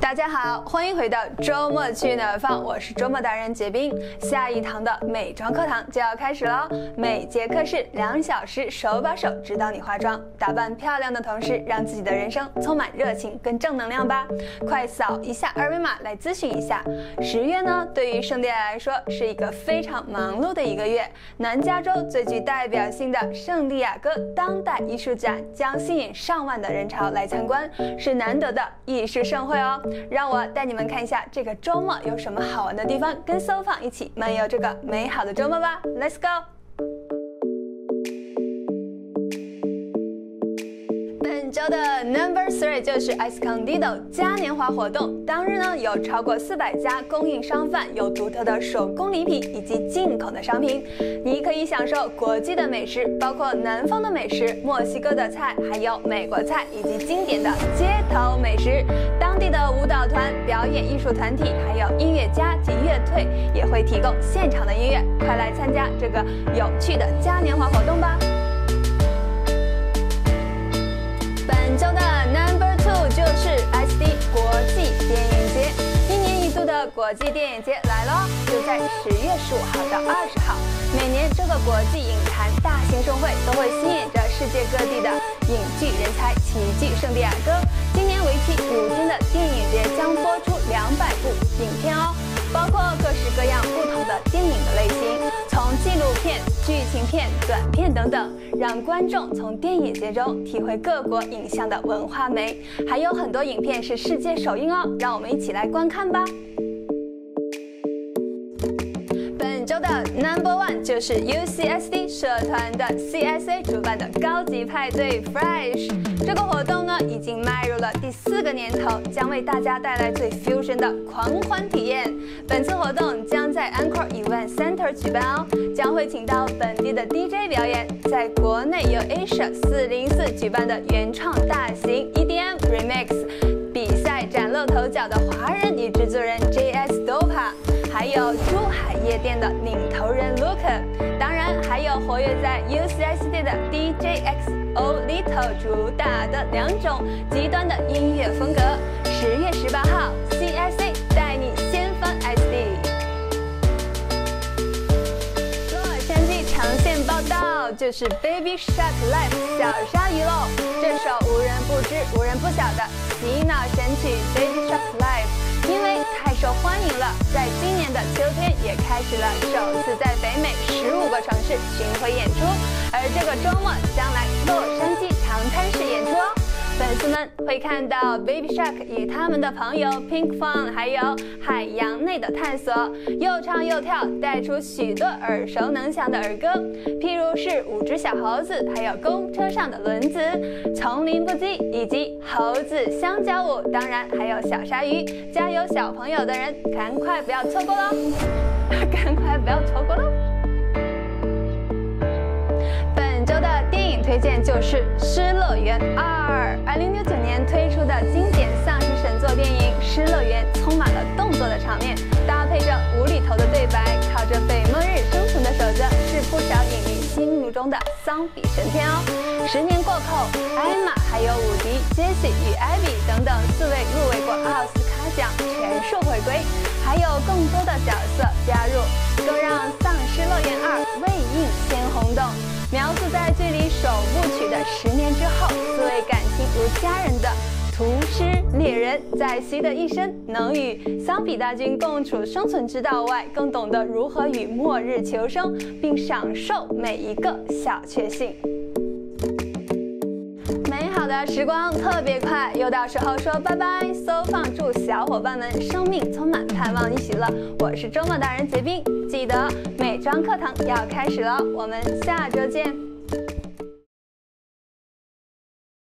大家好，欢迎回到周末去哪儿放，我是周末达人杰斌。下一堂的美妆课堂就要开始了，每节课是2小时，手把手指导你化妆，打扮漂亮的同时，让自己的人生充满热情跟正能量吧。快扫一下二维码来咨询一下。10月呢，对于圣地亚来说是一个非常忙碌的一个月。南加州最具代表性的圣地亚哥当代艺术展将吸引上万的人潮来参观，是难得的艺术盛会哦。让我带你们看一下这个周末有什么好玩的地方，跟SoFun一起漫游这个美好的周末吧 ！Let's go！ 本周的 Number 3就是 Escondido 嘉年华活动。当日呢，有超过400家供应商贩，有独特的手工礼品以及进口的商品。你可以享受国际的美食，包括南方的美食、墨西哥的菜，还有美国菜以及经典的街头美食。当地的舞蹈团、表演艺术团体，还有音乐家及乐队也会提供现场的音乐。快来参加这个有趣的嘉年华活动吧！本周的 Number 2就是 SD 国际电影节。1年1度的国际电影节来了，就在10月15号到20号。每年这个国际影坛大型盛会都会吸引着世界各地的影剧人才齐聚圣地亚哥。今年为期5天的电影节将播出200部影片哦，包括各式各样不同的电影的类型，从纪录片、剧情片、短片等等，让观众从电影节中体会各国影像的文化美。还有很多影片是世界首映哦，让我们一起来观看吧。本周的 Number 1就是 UCSD 社团的 CSA 主办的高级派对 Fresh。这个活动呢，已经迈入了第4个年头，将为大家带来最 fusion 的狂欢体验。本次活动将在 Encore Event Center 举办哦，将会请到本地的 DJ 表演。在国内由 Asia 404举办的原创大型 EDM Remix 比赛崭露头角的华人女制作人 JS Dopa， 还有珠海夜店的领头人 Luca， 当然还有活跃在 UCSD 的 DJXOLito 主打的2种极端的音乐风格。10月18号 CSA 带你掀翻 SD。 洛杉矶长线报道就是 Baby Shark Live 小鲨鱼喽。这首无人不知无人不晓的洗脑神曲 Baby Shark Live 因为太受欢迎了，在今年的秋天也开始了首次在北美15个城市巡回演出，而这个周末将来洛杉矶长滩市演出哦。粉丝们会看到 Baby Shark 与他们的朋友 Pink Fun 还有海洋内的探索，又唱又跳，带出许多耳熟能详的儿歌，譬如是5只小猴子，还有公车上的轮子、丛林不羁以及猴子香蕉舞，当然还有小鲨鱼。家有小朋友的人赶快不要错过喽！赶快不要错过喽！本周的电影推荐就是《失乐园2》，2069年推出的经典丧尸神作电影《失乐园》充满了动作的场面，搭配着无厘头的对白，靠着被末日生存的守着，是不少影迷心目中的丧比神片哦。10年过后，艾玛还有伍迪、杰西与艾比等等4位入围过奥斯卡奖全数回归，还有更多的角色加入，更让《丧尸乐园2》为映先轰动。描述在距离首部曲的10年之后，4位感情如家人的屠尸猎人，在习得一生能与桑比大军共处生存之道外，更懂得如何与末日求生，并享受每一个小确幸。美好的时光特别快，又到时候说拜拜。SoFun祝小伙伴们生命充满盼望与喜乐。我是周末达人杰斌，记得美妆课堂要开始了，我们下周见。